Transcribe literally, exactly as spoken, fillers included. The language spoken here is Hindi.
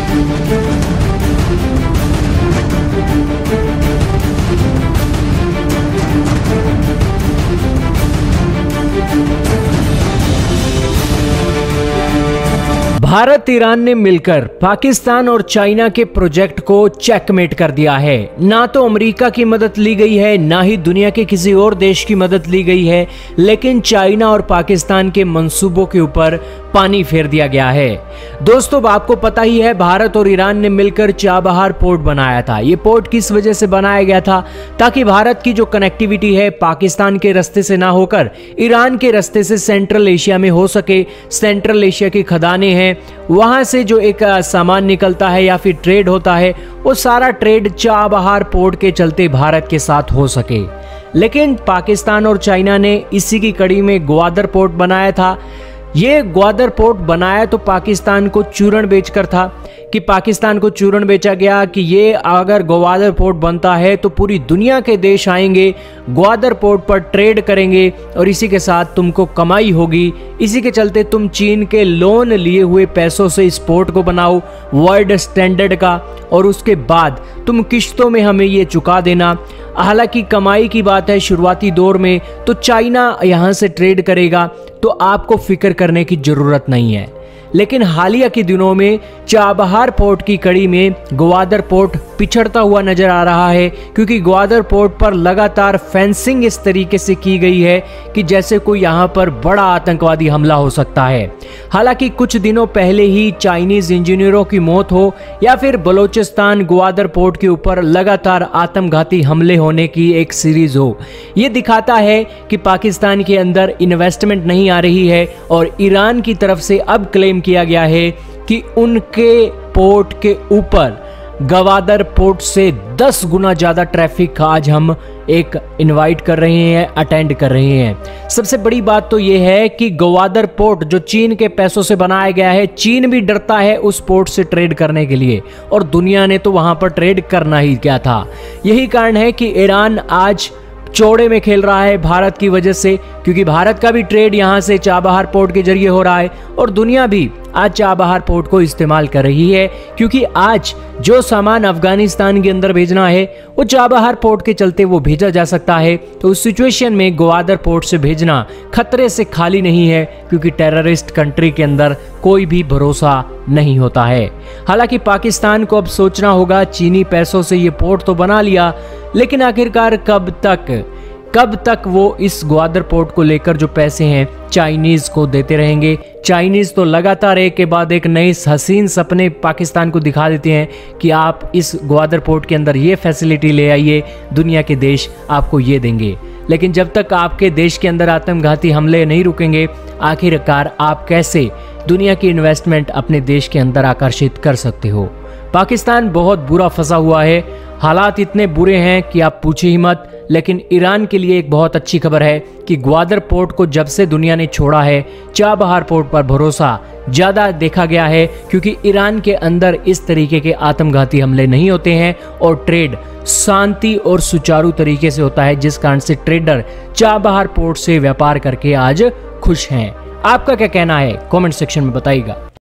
भारत ईरान ने मिलकर पाकिस्तान और चाइना के प्रोजेक्ट को चेकमेट कर दिया है। ना तो अमेरिका की मदद ली गई है, ना ही दुनिया के किसी और देश की मदद ली गई है, लेकिन चाइना और पाकिस्तान के मंसूबों के ऊपर पानी फेर दिया गया है। दोस्तों, आपको पता ही है, भारत और ईरान ने मिलकर चाबहार पोर्ट बनाया था। ये पोर्ट किस वजह से बनाया गया था? ताकि भारत की जो कनेक्टिविटी है पाकिस्तान के रास्ते से ना होकर ईरान के रास्ते से सेंट्रल एशिया में हो सके। सेंट्रल एशिया की खदानें हैं, वहां से जो एक सामान निकलता है या फिर ट्रेड होता है, वो सारा ट्रेड चाबहार पोर्ट के चलते भारत के साथ हो सके। लेकिन पाकिस्तान और चाइना ने इसी की कड़ी में ग्वादर पोर्ट बनाया था। ये ग्वादर पोर्ट बनाया तो पाकिस्तान को चूरण बेचकर था, कि पाकिस्तान को चूरण बेचा गया कि ये अगर ग्वादर पोर्ट बनता है तो पूरी दुनिया के देश आएंगे, ग्वादर पोर्ट पर ट्रेड करेंगे और इसी के साथ तुमको कमाई होगी। इसी के चलते तुम चीन के लोन लिए हुए पैसों से इस पोर्ट को बनाओ वर्ल्ड स्टैंडर्ड का, और उसके बाद तुम किश्तों में हमें ये चुका देना। हालांकि कमाई की बात है शुरुआती दौर में, तो चाइना यहाँ से ट्रेड करेगा तो आपको फिक्र करने की जरूरत नहीं है। लेकिन हालिया के दिनों में चाबहार पोर्ट की कड़ी में ग्वादर पोर्ट पिछड़ता हुआ नजर आ रहा है, क्योंकि ग्वादर पोर्ट पर लगातार फेंसिंग इस तरीके से की गई है कि जैसे कोई यहाँ पर बड़ा आतंकवादी हमला हो सकता है। हालांकि कुछ दिनों पहले ही चाइनीज इंजीनियरों की मौत हो या फिर बलूचिस्तान ग्वादर पोर्ट के ऊपर लगातार आत्मघाती हमले होने की एक सीरीज हो, ये दिखाता है कि पाकिस्तान के अंदर इन्वेस्टमेंट नहीं आ रही है। और ईरान की तरफ से अब क्लेम किया गया है कि उनके पोर्ट के ऊपर ग्वादर पोर्ट से दस गुना ज्यादा ट्रैफिक आज हम एक इनवाइट कर रहे हैं, अटेंड कर रहे हैं। सबसे बड़ी बात तो यह है कि ग्वादर पोर्ट जो चीन के पैसों से बनाया गया है, चीन भी डरता है उस पोर्ट से ट्रेड करने के लिए, और दुनिया ने तो वहां पर ट्रेड करना ही क्या था। यही कारण है कि ईरान आज चौड़े में खेल रहा है भारत की वजह से, क्योंकि भारत का भी ट्रेड यहां से चाबहार पोर्ट के जरिए हो रहा है और दुनिया भी आज चाबहार पोर्ट को इस्तेमाल कर रही है, क्योंकि आज जो सामान अफगानिस्तान के अंदर भेजना है वो चाबहार पोर्ट के चलते वो भेजा जा सकता है। तो उस सिचुएशन में ग्वादर पोर्ट से भेजना खतरे से खाली नहीं है, क्योंकि टेररिस्ट कंट्री के अंदर कोई भी भरोसा नहीं होता है। हालांकि पाकिस्तान को अब सोचना होगा, चीनी पैसों से ये पोर्ट तो बना लिया, लेकिन आखिरकार कब तक कब तक वो इस ग्वादर पोर्ट को लेकर जो पैसे हैं चाइनीज को देते रहेंगे। चाइनीज तो लगातार एक के बाद एक नए हसीन सपने पाकिस्तान को दिखा देते हैं कि आप इस ग्वादर पोर्ट के अंदर ये फैसिलिटी ले आइए, दुनिया के देश आपको ये देंगे। लेकिन जब तक आपके देश के अंदर आत्मघाती हमले नहीं रुकेंगे, आखिरकार आप कैसे दुनिया की इन्वेस्टमेंट अपने देश के अंदर आकर्षित कर सकते हो। पाकिस्तान बहुत बुरा फंसा हुआ है, हालात इतने बुरे हैं कि आप पूछे ही मत। लेकिन ईरान के लिए एक बहुत अच्छी खबर है कि ग्वादर पोर्ट को जब से दुनिया ने छोड़ा है, चाबहार पोर्ट पर भरोसा ज्यादा देखा गया है, क्योंकि ईरान के अंदर इस तरीके के आत्मघाती हमले नहीं होते हैं और ट्रेड शांति और सुचारू तरीके से होता है, जिस कारण से ट्रेडर चाबहार पोर्ट से व्यापार करके आज खुश हैं। आपका क्या कहना है कमेंट सेक्शन में बताइएगा।